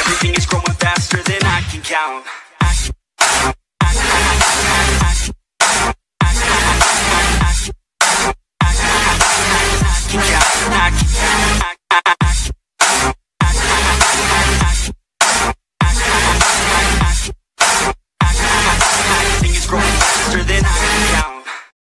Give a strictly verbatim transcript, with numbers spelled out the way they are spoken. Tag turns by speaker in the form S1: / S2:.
S1: Everything is growing faster than I can count.